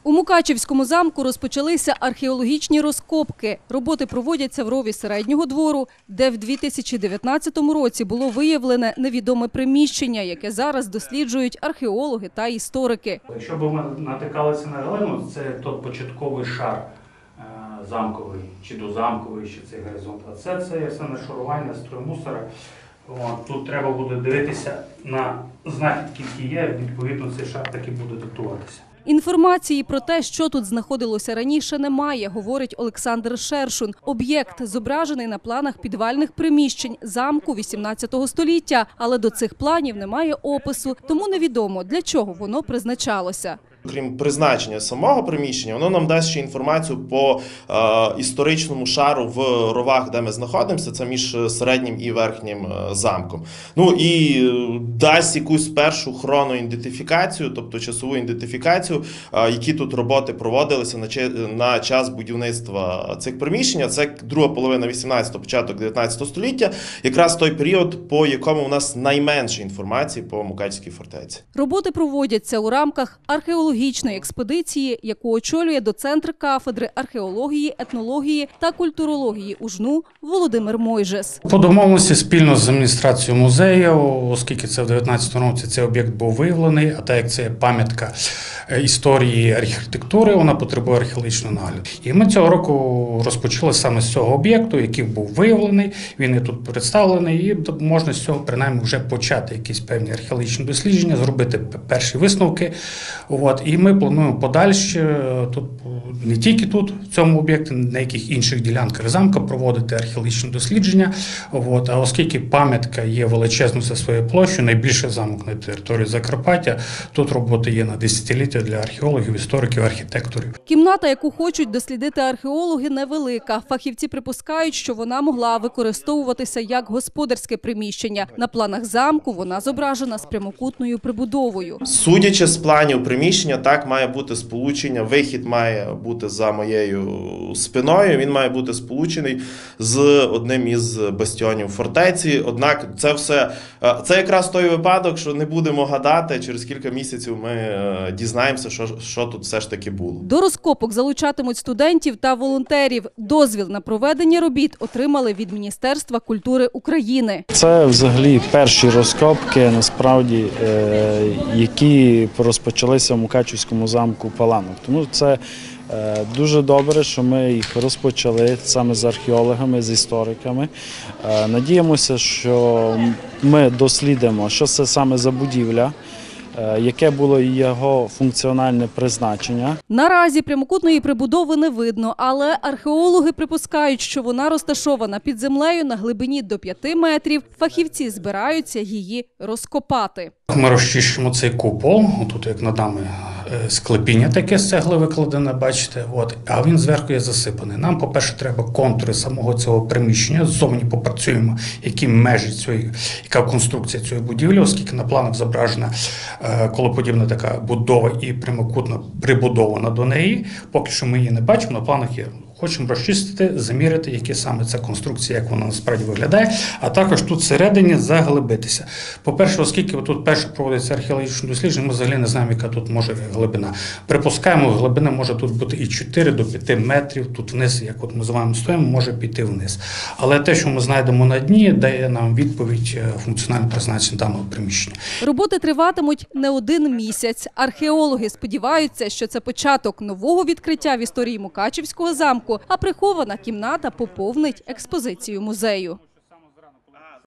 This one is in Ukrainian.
У Мукачівському замку розпочалися археологічні розкопки. Роботи проводяться в рові середнього двору, де в 2019 році було виявлене невідоме приміщення, яке зараз досліджують археологи та історики. Якщо б ми натикалися на глину, це той початковий шар замковий, чи дозамковий, чи цей горизонт. А це все нашарування строймусора. Тут треба буде дивитися на знахідки, які є, відповідно цей шар таки буде датуватися. Інформації про те, що тут знаходилося раніше, немає, говорить Олександр Шершун. Об'єкт зображений на планах підвальних приміщень замку 18 століття, але до цих планів немає опису, тому невідомо, для чого воно призначалося. Крім призначення самого приміщення, воно нам дасть ще інформацію по історичному шару в ровах, де ми знаходимося, це між середнім і верхнім замком. Ну і дасть якусь першу хроноідентифікацію, тобто часову ідентифікацію, які тут роботи проводилися на час будівництва цих приміщень. Це друга половина 18-го, початок 19 століття, якраз той період, по якому у нас найменше інформації по Мукачівській фортеці. Роботи проводяться у рамках археологічної експедиції, яку очолює доцент кафедри археології, етнології та культурології УЖНУ Володимир Мойжес. По домовленості спільно з адміністрацією музею, оскільки це в 19 році цей об'єкт був виявлений, а так як це пам'ятка історії архітектури, вона потребує археологічного нагляду. І ми цього року розпочали саме з цього об'єкту, який був виявлений, він є тут представлений, і можна з цього принаймні вже почати якісь певні археологічні дослідження, зробити перші висновки. І ми плануємо подальше, тут не тільки тут, в цьому об'єкті, на яких інших ділянках замка проводити археологічні дослідження. А оскільки пам'ятка є величезною за своєю площею, найбільший замок на території Закарпаття, тут роботи є на десятиліття для археологів, істориків, архітекторів. Кімната, яку хочуть дослідити археологи, невелика. Фахівці припускають, що вона могла використовуватися як господарське приміщення. На планах замку вона зображена з прямокутною прибудовою. Судячи з планів приміщення, так має бути сполучення, вихід має бути за моєю спиною, він має бути сполучений з одним із бастіонів фортеці. Однак це якраз той випадок, що не будемо гадати, через кілька місяців ми дізнаємося, що тут все ж таки було. До розкопок залучатимуть студентів та волонтерів. Дозвіл на проведення робіт отримали від Міністерства культури України. Це взагалі перші розкопки, насправді, які розпочалися в Мукачівському замку Паланок. Тому це дуже добре, що ми їх розпочали саме з археологами, з істориками. Надіємося, що ми дослідимо, що це саме за будівля, яке було його функціональне призначення. Наразі прямокутної прибудови не видно, але археологи припускають, що вона розташована під землею на глибині до 5 метрів. Фахівці збираються її розкопати. Ми розчищимо цей купол, тут як над нами склепіння таке з цегли викладене, бачите, а він зверху є засипаний. Нам, по-перше, треба контури самого цього приміщення, ззовні попрацюємо, які межі яка конструкція цієї будівлі, оскільки на планах зображена колоподібна така будова і прямокутно прибудована до неї. Поки що ми її не бачимо, на планах є. Хочемо розчистити, заміряти, які саме ця конструкція, як вона насправді виглядає, а також тут всередині заглибитися. По-перше, оскільки тут перше проводиться археологічне дослідження, ми взагалі не знаємо, яка тут може глибина. Припускаємо, глибина може тут бути і 4 до 5 метрів, тут вниз, як ми з вами стоїмо, може піти вниз. Але те, що ми знайдемо на дні, дає нам відповідь функціональне призначення даного приміщення. Роботи триватимуть не один місяць. Археологи сподіваються, що це початок нового відкриття в історії Мукачівського замку, а прихована кімната поповнить експозицію музею.